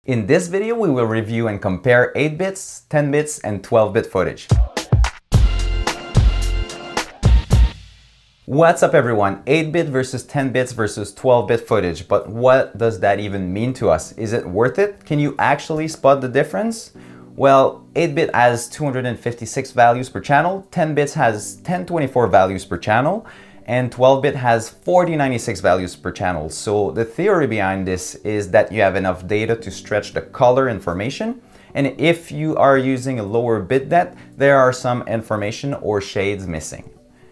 In this video, we will review and compare 8 bits, 10 bits, and 12-bit footage. What's up everyone? 8-bit versus 10 bits versus 12-bit footage, but what does that even mean to us? Is it worth it? Can you actually spot the difference? Well, 8-bit has 256 values per channel, 10 bits has 1024 values per channel, and 12-bit has 4096 values per channel. So the theory behind this is that you have enough data to stretch the color information, and if you are using a lower bit depth, there are some information or shades missing.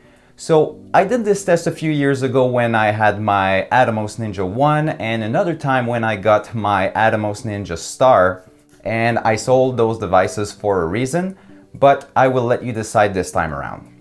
So I did this test a few years ago when I had my Atomos Ninja 1 and another time when I got my Atomos Ninja Star, and I sold those devices for a reason, but I will let you decide this time around.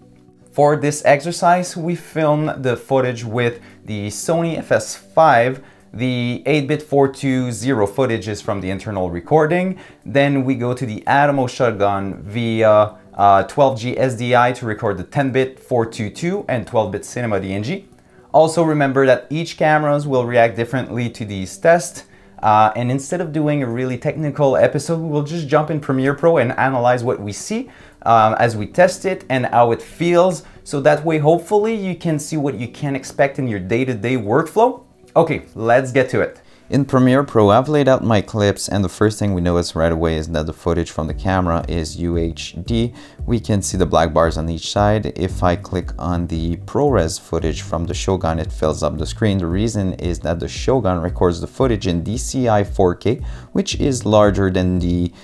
For this exercise, we filmed the footage with the Sony FS5. The 8-bit 420 footage is from the internal recording. Then we go to the Atomos Shogun via 12G SDI to record the 10-bit 422 and 12-bit Cinema DNG. Also remember that each cameras will react differently to these tests. And instead of doing a really technical episode, we'll just jump in Premiere Pro and analyze what we see as we test it and how it feels. So that way, hopefully, you can see what you can expect in your day-to-day workflow. Okay, let's get to it. In Premiere Pro, I've laid out my clips, and the first thing we notice right away is that the footage from the camera is UHD. We can see the black bars on each side. If I click on the ProRes footage from the Shogun, it fills up the screen. The reason is that the Shogun records the footage in DCI 4K, which is larger than the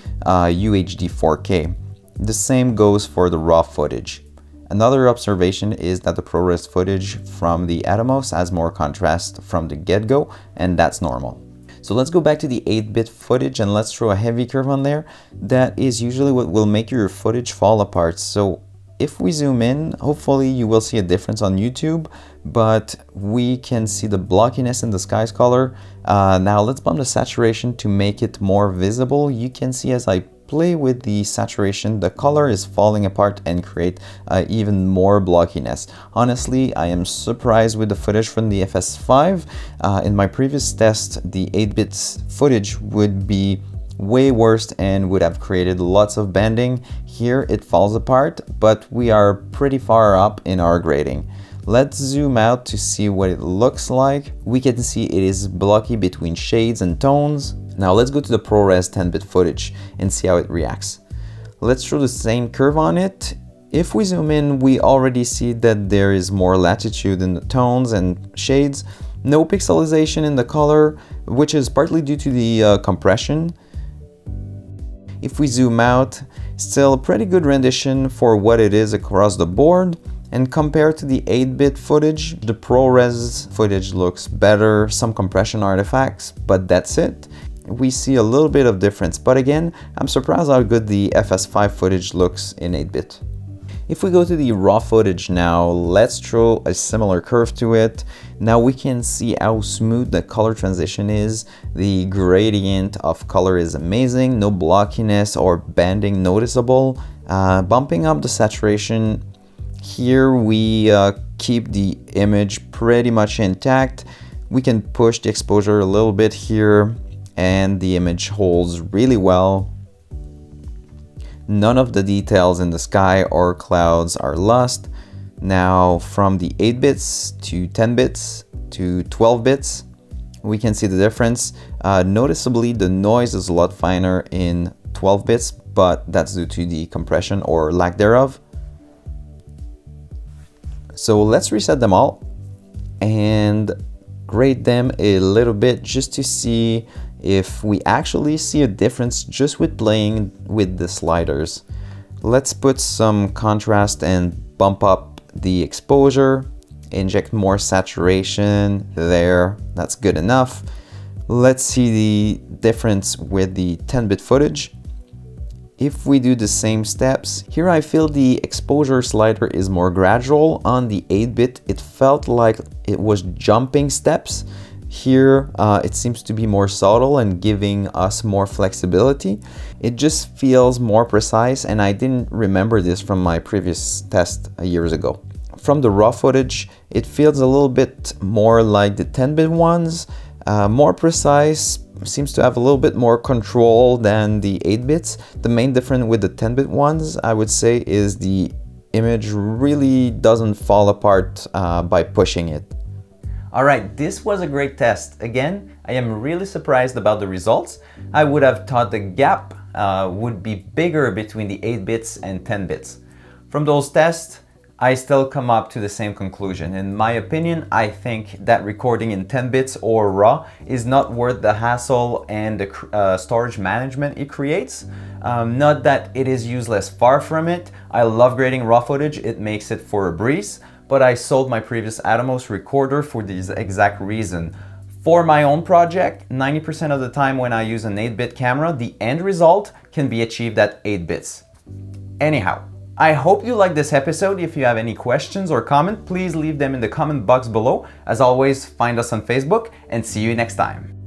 UHD 4K. The same goes for the RAW footage. Another observation is that the ProRes footage from the Atomos has more contrast from the get-go, and that's normal. So let's go back to the 8-bit footage and let's throw a heavy curve on there. That is usually what will make your footage fall apart. So if we zoom in, hopefully you will see a difference on YouTube, but we can see the blockiness in the sky's color. Now let's bump the saturation to make it more visible. You can see as I play with the saturation, the color is falling apart and create even more blockiness. Honestly, I am surprised with the footage from the FS5. In my previous test, the 8-bit footage would be way worse and would have created lots of bending. Here it falls apart, but we are pretty far up in our grading. Let's zoom out to see what it looks like. We can see it is blocky between shades and tones. Now let's go to the ProRes 10-bit footage and see how it reacts. Let's throw the same curve on it. If we zoom in, we already see that there is more latitude in the tones and shades. No pixelization in the color, which is partly due to the compression. If we zoom out, still a pretty good rendition for what it is across the board. And compared to the 8-bit footage, the ProRes footage looks better, some compression artifacts, but that's it. We see a little bit of difference, but again, I'm surprised how good the FS5 footage looks in 8-bit. If we go to the raw footage now, let's throw a similar curve to it. Now we can see how smooth the color transition is. The gradient of color is amazing, no blockiness or banding noticeable. Bumping up the saturation, here we keep the image pretty much intact. We can push the exposure a little bit here, and the image holds really well. None of the details in the sky or clouds are lost. Now from the 8 bits to 10 bits to 12 bits, we can see the difference. Noticeably, the noise is a lot finer in 12 bits, but that's due to the compression or lack thereof. So let's reset them all and grade them a little bit just to see if we actually see a difference just with playing with the sliders. Let's put some contrast and bump up the exposure, inject more saturation there, that's good enough. Let's see the difference with the 10-bit footage. If we do the same steps, here I feel the exposure slider is more gradual. On the 8-bit, it felt like it was jumping steps. Here, it seems to be more subtle and giving us more flexibility. It just feels more precise, and I didn't remember this from my previous test years ago. From the raw footage, it feels a little bit more like the 10-bit ones, more precise, seems to have a little bit more control than the 8 bits. The main difference with the 10-bit ones, I would say, is the image really doesn't fall apart by pushing it. Alright, this was a great test. Again, I am really surprised about the results. I would have thought the gap would be bigger between the 8 bits and 10 bits. From those tests, I still come up to the same conclusion. In my opinion, I think that recording in 10 bits or RAW is not worth the hassle and the storage management it creates. Not that it is useless, far from it. I love grading RAW footage, it makes it for a breeze, but I sold my previous Atomos recorder for this exact reason. For my own project, 90% of the time when I use an 8-bit camera, the end result can be achieved at 8 bits. Anyhow, I hope you liked this episode. If you have any questions or comments, please leave them in the comment box below. As always, find us on Facebook and see you next time.